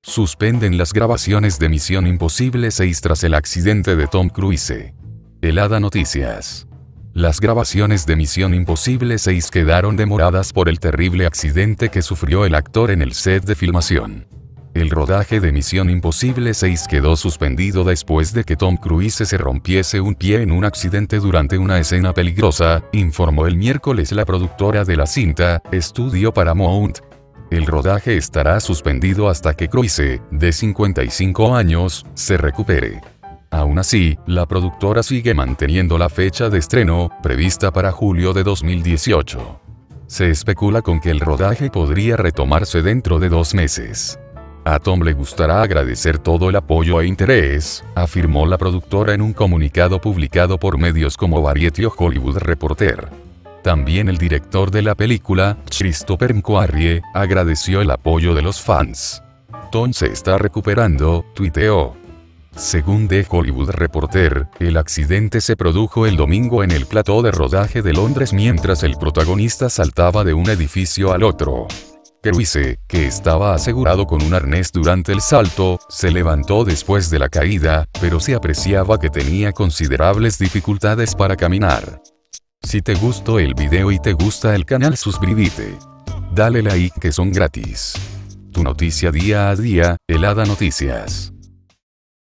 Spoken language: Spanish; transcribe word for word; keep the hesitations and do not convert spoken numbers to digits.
Suspenden las grabaciones de Misión Imposible seis tras el accidente de Tom Cruise. Helada Noticias. Las grabaciones de Misión Imposible seis quedaron demoradas por el terrible accidente que sufrió el actor en el set de filmación. El rodaje de Misión Imposible seis quedó suspendido después de que Tom Cruise se rompiese un pie en un accidente durante una escena peligrosa, informó el miércoles la productora de la cinta, Studio Paramount. El rodaje estará suspendido hasta que Cruise, de cincuenta y cinco años, se recupere. Aún así, la productora sigue manteniendo la fecha de estreno, prevista para julio de dos mil dieciocho. Se especula con que el rodaje podría retomarse dentro de dos meses. A Tom le gustará agradecer todo el apoyo e interés, afirmó la productora en un comunicado publicado por medios como Variety o Hollywood Reporter. También el director de la película, Christopher McQuarrie, agradeció el apoyo de los fans. Tom se está recuperando, tuiteó. Según The Hollywood Reporter, el accidente se produjo el domingo en el plató de rodaje de Londres mientras el protagonista saltaba de un edificio al otro. Cruise, que estaba asegurado con un arnés durante el salto, se levantó después de la caída, pero se apreciaba que tenía considerables dificultades para caminar. Si te gustó el video y te gusta el canal, suscríbete. Dale like que son gratis. Tu noticia día a día, Helada Noticias.